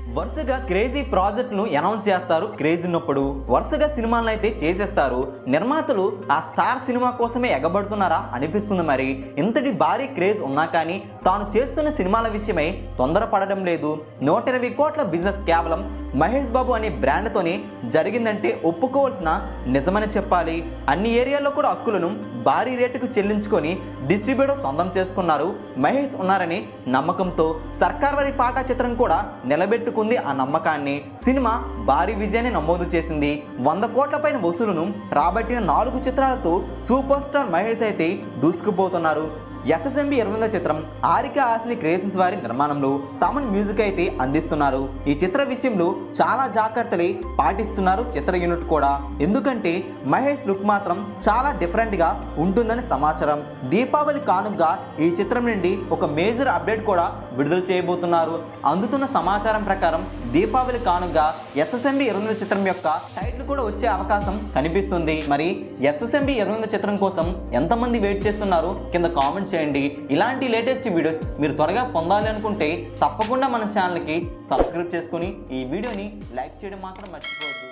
వరుసగా క్రేజీ ప్రాజెక్టును అనౌన్స్ చేస్తారు. క్రేజీ ఉన్నప్పుడు వరుసగా సినిమాలను అయితే చేసేస్తారు. నిర్మాతలు ఆ స్టార్ సినిమా కోసమే ఎగబడుతున్నారా అనిపిస్తుంది. మరి ఇంతటి భారీ క్రేజ్ ఉన్నా కానీ తాను చేస్తున్న సినిమాల విషయమై తొందరపడడం లేదు. 120 కోట్ల బిజినెస్ కేవలం మహేష్ బాబు అనే బ్రాండ్తోనే జరిగిందంటే ఒప్పుకోవాల్సిన నిజమని చెప్పాలి. అన్ని ఏరియాల్లో కూడా హక్కులను భారీ రేటుకు చెల్లించుకొని డిస్ట్రిబ్యూటర్ సొంతం చేసుకున్నారు. మహేష్ ఉన్నారని నమ్మకంతో సర్కార్ వారి పాటా చిత్రం కూడా నిలబెట్టుకుంది ఆ నమ్మకాన్ని. సినిమా భారీ విజయాన్ని నమోదు చేసింది. 100 కోట్ల పైన వసూలును రాబట్టిన 4 చిత్రాలతో సూపర్ స్టార్ మహేష్ అయితే దూసుకుపోతున్నారు. ఎస్ఎస్ఎంబి 28వ చిత్రం ఆరికా హాసిని క్రియేషన్స్ వారి నిర్మాణంలో తమన్ మ్యూజిక్ అయితే అందిస్తున్నారు. ఈ చిత్ర విషయంలో చాలా జాగ్రత్తలు పాటిస్తున్నారు చిత్ర యూనిట్ కూడా. ఎందుకంటే మహేష్ లుక్ మాత్రం చాలా డిఫరెంట్గా ఉంటుందని సమాచారం. దీపావళి కానుకగా ఈ చిత్రం నుండి ఒక మేజర్ అప్డేట్ కూడా విడుదల చేయబోతున్నారు. అందుతున్న సమాచారం ప్రకారం దీపావళి కానుకగా ఎస్ఎస్ఎంబి 28వ చిత్రం యొక్క టైటిల్ కూడా వచ్చే అవకాశం కనిపిస్తుంది. మరి ఎస్ఎస్ఎంబి 28వ చిత్రం కోసం ఎంతమంది వెయిట్ చేస్తున్నారు కింద కామెంట్ చేయండి. ఇలాంటి లేటెస్ట్ వీడియోస్ మీరు త్వరగా పొందాలి అనుకుంటే తప్పకుండా మన ఛానల్కి సబ్స్క్రైబ్ చేసుకొని ఈ వీడియోని లైక్ చేయడం మాత్రం మర్చిపోవద్దు.